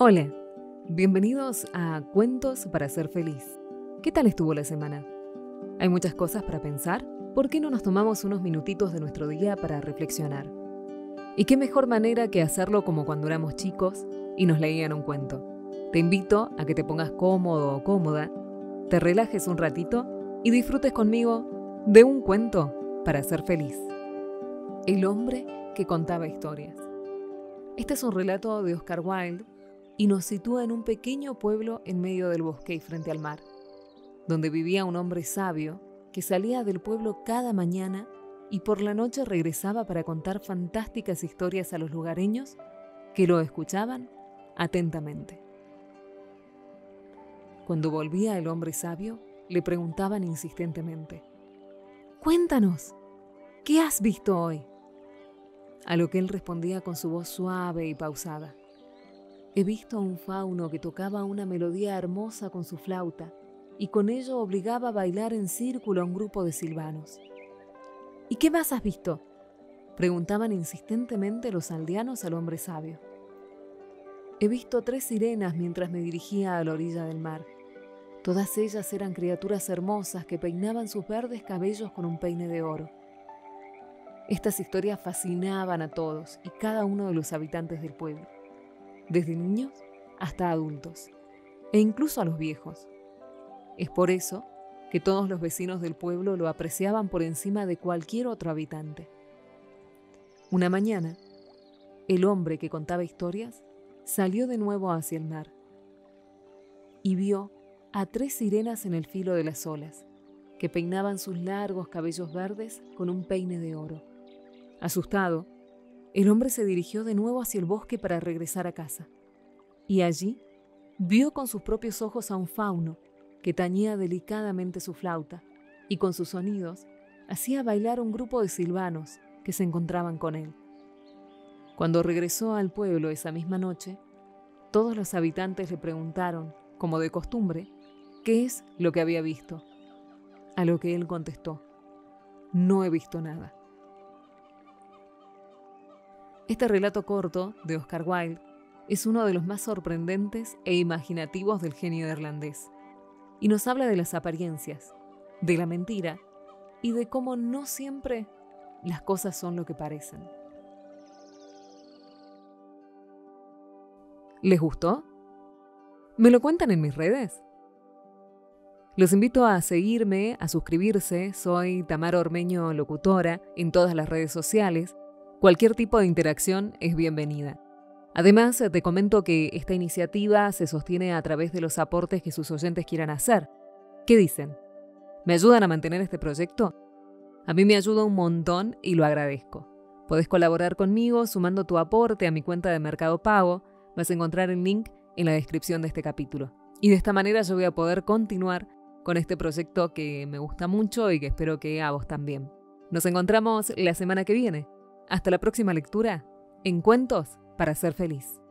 Hola, bienvenidos a Cuentos para ser feliz. ¿Qué tal estuvo la semana? ¿Hay muchas cosas para pensar? ¿Por qué no nos tomamos unos minutitos de nuestro día para reflexionar? ¿Y qué mejor manera que hacerlo como cuando éramos chicos y nos leían un cuento? Te invito a que te pongas cómodo o cómoda, te relajes un ratito y disfrutes conmigo de un cuento para ser feliz. El hombre que contaba historias. Este es un relato de Oscar Wilde y nos sitúa en un pequeño pueblo en medio del bosque y frente al mar, donde vivía un hombre sabio que salía del pueblo cada mañana y por la noche regresaba para contar fantásticas historias a los lugareños que lo escuchaban atentamente. Cuando volvía el hombre sabio, le preguntaban insistentemente: «Cuéntanos, ¿qué has visto hoy?». A lo que él respondía con su voz suave y pausada: «He visto a un fauno que tocaba una melodía hermosa con su flauta y con ello obligaba a bailar en círculo a un grupo de silvanos». «¿Y qué más has visto?», preguntaban insistentemente los aldeanos al hombre sabio. «He visto 3 sirenas mientras me dirigía a la orilla del mar. Todas ellas eran criaturas hermosas que peinaban sus verdes cabellos con un peine de oro». Estas historias fascinaban a todos y cada uno de los habitantes del pueblo, desde niños hasta adultos, e incluso a los viejos. Es por eso que todos los vecinos del pueblo lo apreciaban por encima de cualquier otro habitante. Una mañana, el hombre que contaba historias salió de nuevo hacia el mar y vio a 3 sirenas en el filo de las olas, que peinaban sus largos cabellos verdes con un peine de oro. Asustado, el hombre se dirigió de nuevo hacia el bosque para regresar a casa. Y allí vio con sus propios ojos a un fauno que tañía delicadamente su flauta y con sus sonidos hacía bailar a un grupo de silvanos que se encontraban con él. Cuando regresó al pueblo esa misma noche, todos los habitantes le preguntaron, como de costumbre, qué es lo que había visto. A lo que él contestó: «No he visto nada». Este relato corto de Oscar Wilde es uno de los más sorprendentes e imaginativos del genio irlandés, y nos habla de las apariencias, de la mentira y de cómo no siempre las cosas son lo que parecen. ¿Les gustó? ¿Me lo cuentan en mis redes? Los invito a seguirme, a suscribirse. Soy Tamara Ormeño, locutora, en todas las redes sociales. Cualquier tipo de interacción es bienvenida. Además, te comento que esta iniciativa se sostiene a través de los aportes que sus oyentes quieran hacer. ¿Qué dicen? ¿Me ayudan a mantener este proyecto? A mí me ayuda un montón y lo agradezco. Podés colaborar conmigo sumando tu aporte a mi cuenta de Mercado Pago. Vas a encontrar el link en la descripción de este capítulo. Y de esta manera yo voy a poder continuar con este proyecto que me gusta mucho y que espero que a vos también. Nos encontramos la semana que viene. Hasta la próxima lectura en Cuentos para ser feliz.